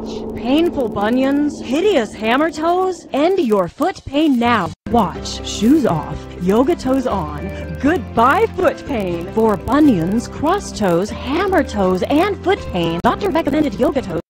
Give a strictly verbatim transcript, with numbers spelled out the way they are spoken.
Watch. Painful bunions, hideous hammer toes, end your foot pain now. Watch. Shoes off, yoga toes on. Goodbye foot pain. For bunions, cross toes, hammer toes, and foot pain, doctor recommended yoga toes.